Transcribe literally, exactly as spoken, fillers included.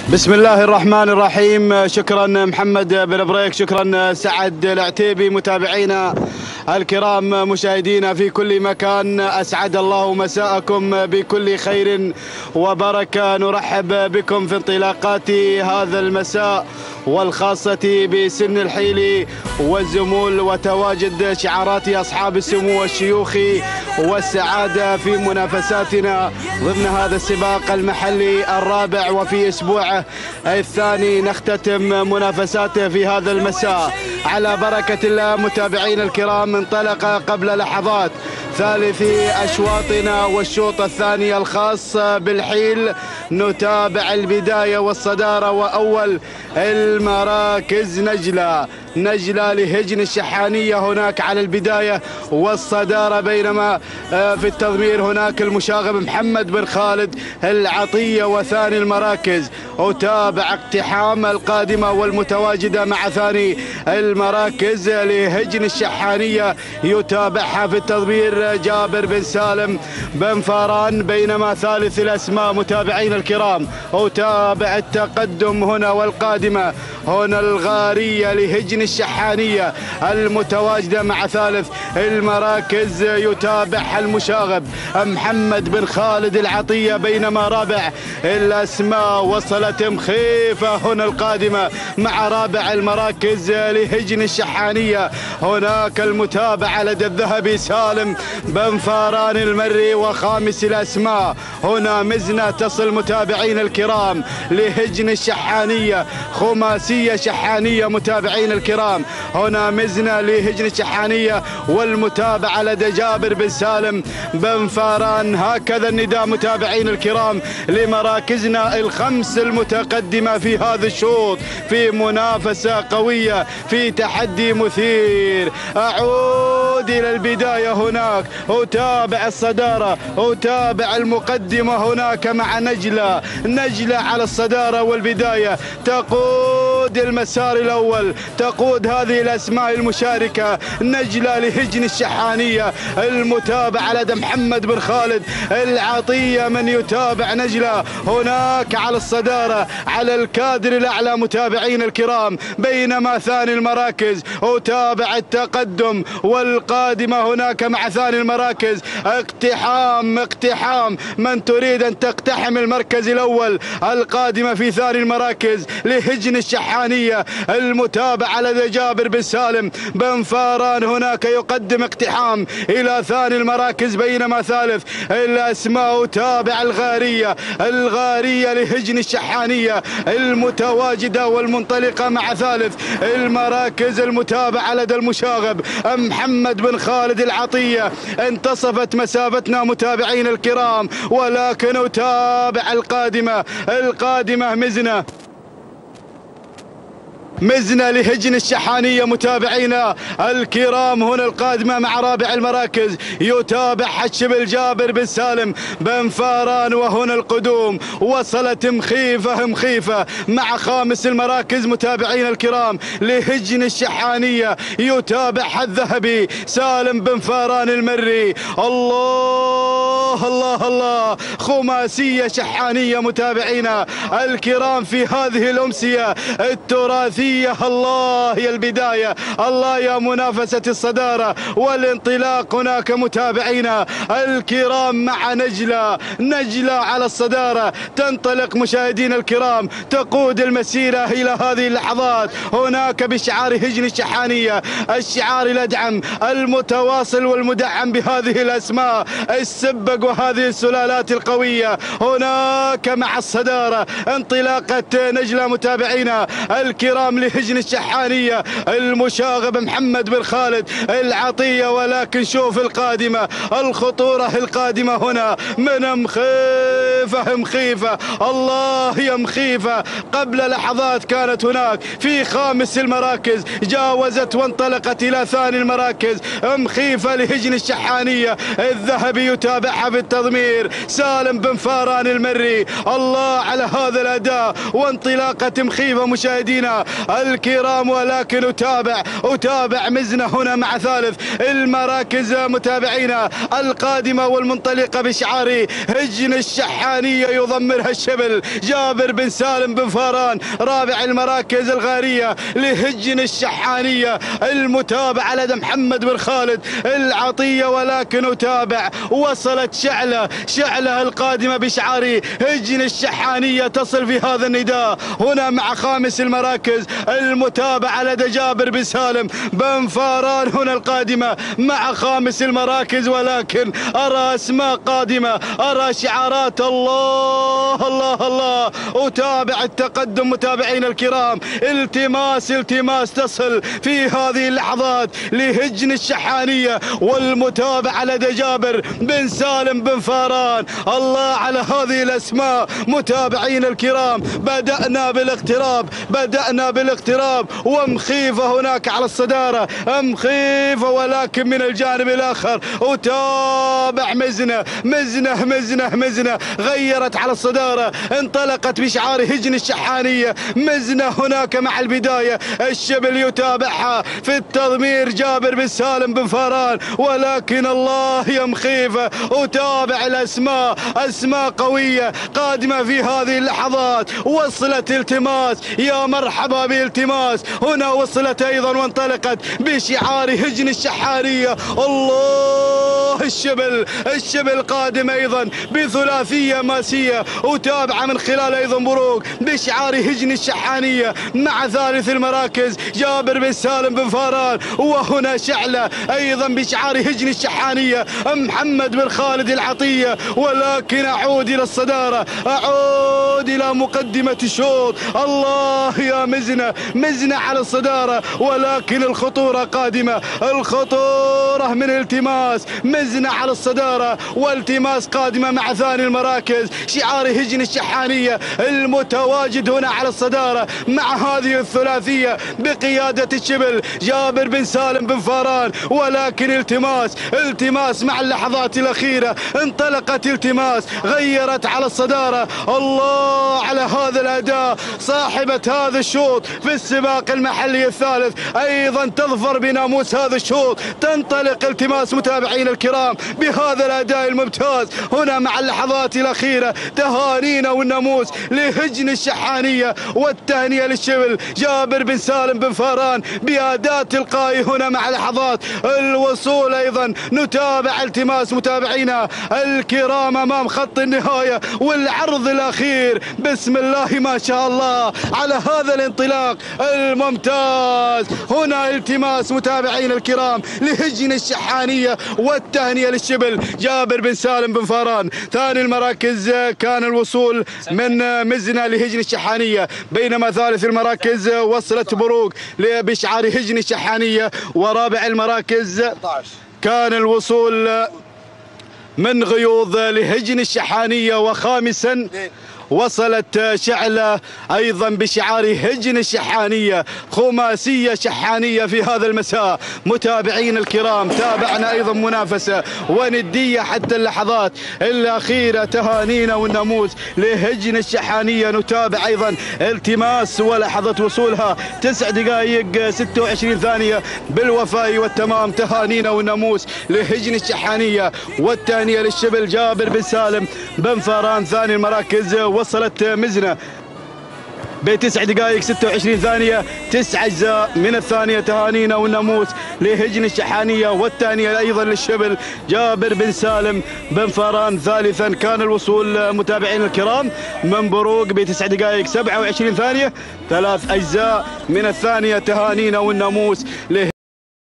بسم الله الرحمن الرحيم. شكرا محمد بن بريك، شكرا سعد العتيبي. متابعينا الكرام، مشاهدينا في كل مكان، أسعد الله مساءكم بكل خير وبركة. نرحب بكم في انطلاقات هذا المساء، والخاصة بسن الحيل والزمول، وتواجد شعارات أصحاب السمو والشيوخ والسعادة في منافساتنا ضمن هذا السباق المحلي الرابع، وفي أسبوعه الثاني نختتم منافساته في هذا المساء على بركة الله. متابعين الكرام، انطلق قبل لحظات ثالث أشواطنا والشوط الثاني الخاص بالحيل. نتابع البداية والصدارة وأول المراكز نجلة نجلة لهجن الشحانية هناك على البداية والصدارة، بينما في التضمير هناك المشاغب محمد بن خالد العطية. وثاني المراكز أتابع اقتحام القادمة والمتواجدة مع ثاني المراكز لهجن الشحانية، يتابعها في التضمير جابر بن سالم بن فاران. بينما ثالث الأسماء متابعين الكرام أتابع التقدم هنا والقادمة هنا الغارية لهجن الشحانية المتواجدة مع ثالث المراكز، يتابعها المشاغب محمد بن خالد العطية. بينما رابع الأسماء وصلت مخيفة هنا القادمة مع رابع المراكز لهجن الشحانية. هناك المتابعة لدى الذهبي سالم بن فاران المري. وخامس الأسماء هنا مزنة تصل متابعين الكرام لهجن الشحانية، خماسية شحانية متابعين الكرام. هنا مزنة لهجن الشحانية والمتابعة لدى جابر بن سالم بن فاران. هكذا النداء متابعين الكرام لمراكزنا الخمس المتقدمة في هذا الشوط، في منافسة قوية، في تحدي مثير. أعود إلى البداية، هناك أتابع الصدارة، أتابع المقدمة هناك مع نجلة نجلة على الصدارة والبداية، تقود المسار الأول، تقود هذه الأسماء المشاركة. نجلة لهجن الشحانية، المتابعة لدى محمد بن خالد العطية من يتابع نجلة هناك على الصدارة على الكادر الأعلى متابعين الكرام. بينما ثاني المراكز أتابع التقدم والقادمة هناك مع ثاني المراكز اقتحام اقتحام من تريد أن تقتحم المركز الأول. القادمة في ثاني المراكز لهجن الشحانية، المتابعة لدى جابر بن سالم بن فاران هناك يقدم اقتحام إلى ثاني المراكز. بينما ثالث الأسماء تابع الغارية الغارية لهجن الشحانية المتواجدة والمنطلقة مع ثالث المراكز، المتابعة لدى المشاغب محمد بن خالد العطية. انتصفت مسافتنا متابعين الكرام، ولكن أتابع القادمة القادمة مزنة مزنة لهجن الشحانية متابعينا الكرام. هنا القادمة مع رابع المراكز يتابع حشب جابر بن سالم بن فاران. وهنا القدوم وصلت مخيفة مخيفة مع خامس المراكز متابعينا الكرام لهجن الشحانية، يتابعها الذهبي سالم بن فاران المري. الله الله الله، خماسية شحانية متابعينا الكرام في هذه الأمسية التراثية. الله يا البداية، الله يا منافسة الصدارة والانطلاق هناك متابعينا الكرام مع نجلة نجلة على الصدارة. تنطلق مشاهدين الكرام، تقود المسيرة إلى هذه اللحظات هناك بشعار هجن الشحانية، الشعار الأدعم المتواصل والمدعم بهذه الأسماء السبق وهذه السلالات القوية. هناك مع الصدارة انطلاقة نجلة متابعينا الكرام لهجن الشحانية، المشاغب محمد بن خالد العطية. ولكن شوف القادمة، الخطورة القادمة هنا من مخيفة مخيفة. الله يا مخيفة، قبل لحظات كانت هناك في خامس المراكز، جاوزت وانطلقت إلى ثاني المراكز. مخيفة لهجن الشحانية، الذهبي يتابعها في التضمير سالم بن فاران المري. الله على هذا الأداء وانطلاقة مخيفة مشاهدينا الكرام. ولكن أتابع أتابع مزنة هنا مع ثالث المراكز متابعينا القادمة والمنطلقة بشعار هجن الشحانية. الشحانية يضمرها الشبل جابر بن سالم بن فاران. رابع المراكز الغارية لهجن الشحانية المتابعة لدى محمد بن خالد العطية، ولكن أتابع وصلت شعلة شعلة القادمة بشعار هجن الشحانية تصل في هذا النداء هنا مع خامس المراكز المتابعة لدى جابر بن سالم بن فاران هنا القادمة مع خامس المراكز، ولكن أرى أسماء قادمة، أرى شعارات. الله الله الله، أتابع التقدم متابعين الكرام. التماس التماس تصل في هذه اللحظات لهجن الشحانية والمتابعة لدى جابر بن سالم بن فاران. الله على هذه الأسماء متابعين الكرام. بدأنا بالاقتراب بدأنا بالاقتراب ومخيفة هناك على الصدارة، مخيفة، ولكن من الجانب الآخر أتابع مزنة مزنة مزنة مزنة غيرت على الصدارة، انطلقت بشعار هجن الشحانية. مزنة هناك مع البداية، الشبل يتابعها في التضمير جابر بن سالم بن فاران، ولكن الله يا مخيفة. أتابع الأسماء، أسماء قوية قادمة في هذه اللحظات. وصلت التماس، يا مرحبا بالتماس. هنا وصلت أيضا وانطلقت بشعار هجن الشحانية. الله، الشبل الشبل قادم أيضا بثلاثية ماسية. أتابع من خلال أيضا بروق بشعار هجن الشحانية مع ثالث المراكز جابر بن سالم بن فاران، وهنا شعلة أيضا بشعار هجن الشحانية محمد بن خالد العطية. ولكن أعود إلى الصدارة، أعود إلى مقدمة الشوط. الله يا مزنة مزنة على الصدارة، ولكن الخطورة قادمة، الخطورة من التماس. مزنة على الصدارة والتماس قادمة مع ثاني المراكز شعار هجن الشحانية المتواجد هنا على الصدارة مع هذه الثلاثية بقيادة الشبل جابر بن سالم بن فاران. ولكن التماس التماس مع اللحظات الأخيرة انطلقت التماس، غيرت على الصدارة. الله على هذا الأداء. صاحبة هذا الشوط في السباق المحلي الثالث أيضا تظفر بناموس هذا الشوط. تنطلق التماس متابعين الكرام بهذا الأداء الممتاز هنا مع اللحظات الأخيرة. تهانينا والناموس لهجن الشحانية والتهنئة للشبل جابر بن سالم بن فاران بأداء تلقائي هنا مع لحظات الوصول. أيضا نتابع التماس متابعينا الكرام أمام خط النهاية والعرض الأخير. بسم الله ما شاء الله على هذا الانطلاق الممتاز. هنا التماس متابعين الكرام لهجن الشحانية والتهنئة للشبل جابر بن سالم بن فاران. ثاني المراكز كان الوصول من مزنة لهجن الشحانية، بينما ثالث المراكز وصلت بروق بشعار هجن الشحانية. ورابع المراكز كان الوصول من غيوض لهجن الشحانية. وخامسا وصلت شعلة أيضا بشعار هجن الشحانية. خماسية شحانية في هذا المساء متابعين الكرام. تابعنا أيضا منافسة وندية حتى اللحظات الأخيرة. تهانينا والناموس لهجن الشحانية. نتابع أيضا التماس ولحظة وصولها تسع دقائق ستة وعشرين ثانية بالوفاء والتمام. تهانينا والناموس لهجن الشحانية والتهنئة للشبل جابر بن سالم بن فاران. ثاني المراكز وصلت مزنة بتسع دقائق ستة وعشرين ثانية، تسع أجزاء من الثانية. تهانينا والناموس لهجن الشحانية والتهنئة أيضا للشبل جابر بن سالم بن فاران. ثالثا كان الوصول متابعين الكرام من بروق بتسع دقائق سبعة وعشرين ثانية، ثلاث أجزاء من الثانية. تهانينا والناموس لهجن